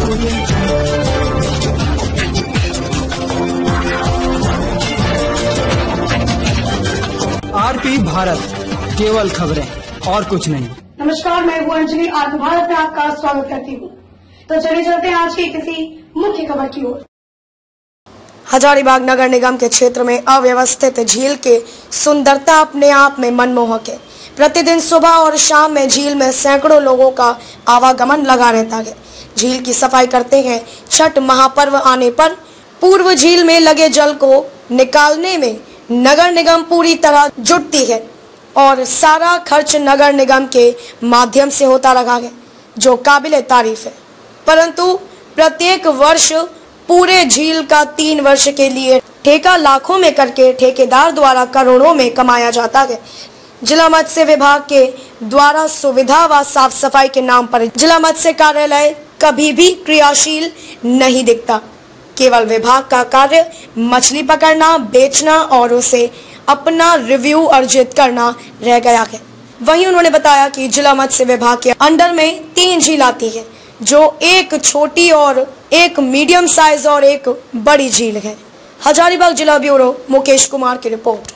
RP Bharat, केवल खबरें और कुछ नहीं। नमस्कार, मैं हूँ अंजलि। आरपी भारत में आपका स्वागत करती हूँ। तो चलिए चलते हैं आज की किसी मुख्य खबर की ओर। हजारीबाग नगर निगम के क्षेत्र में अव्यवस्थित झील के सुंदरता अपने आप में मनमोहक है। प्रतिदिन सुबह और शाम में झील में सैकड़ों लोगों का आवागमन लगा रहता है। झील की सफाई करते हैं। छठ महापर्व आने पर पूर्व झील में लगे जल को निकालने में नगर निगम पूरी तरह जुटती है और सारा खर्च नगर निगम के माध्यम से होता रहा है, जो काबिले तारीफ है। परंतु प्रत्येक वर्ष पूरे झील का 3 वर्ष के लिए ठेका लाखों में करके ठेकेदार द्वारा करोड़ों में कमाया जाता है। जिला मत्स्य विभाग के द्वारा सुविधा व साफ सफाई के नाम पर जिला मत्स्य कार्यालय कभी भी क्रियाशील नहीं दिखता। केवल विभाग का कार्य मछली पकड़ना, बेचना और उसे अपना रिव्यू अर्जित करना रह गया है। वहीं उन्होंने बताया कि जिला मत्स्य विभाग के अंडर में 3 झील आती है, जो एक छोटी और एक मीडियम साइज और एक बड़ी झील है। हजारीबाग जिला ब्यूरो मुकेश कुमार की रिपोर्ट।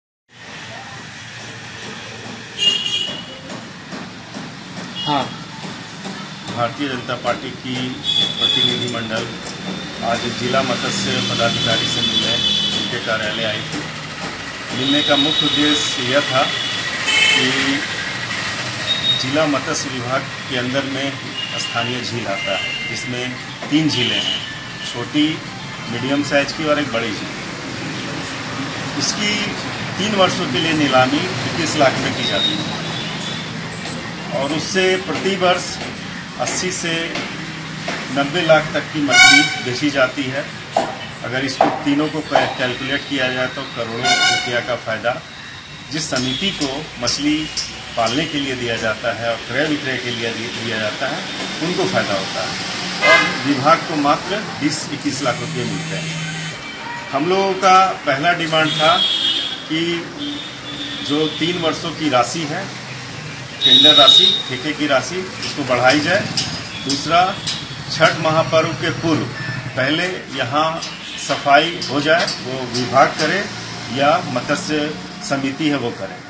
हाँ, भारतीय जनता पार्टी की प्रतिनिधिमंडल आज जिला मत्स्य पदाधिकारी से मिलने उनके कार्यालय आई थी। मिलने का मुख्य उद्देश्य यह था कि जिला मत्स्य विभाग के अंदर में स्थानीय झील आता है, जिसमें 3 झीलें हैं, छोटी, मीडियम साइज की और एक बड़ी झील। इसकी 3 वर्षों के लिए नीलामी 21 लाख में की जाती है और उससे प्रति वर्ष 80 से 90 लाख तक की मछली बेची जाती है। अगर इसको तीनों को कैलकुलेट किया जाए तो करोड़ों रुपया का फायदा जिस समिति को मछली पालने के लिए दिया जाता है और क्रय विक्रय के लिए दिया जाता है, उनको फायदा होता है और विभाग को मात्र 20-21 लाख रुपये मिलते हैं। हम लोगों का पहला डिमांड था कि जो 3 वर्षों की राशि है, टेंडर राशि, ठेके की राशि, उसको बढ़ाई जाए। दूसरा, छठ महापर्व के पूर्व पहले यहाँ सफाई हो जाए, वो विभाग करे या मत्स्य समिति है वो करे।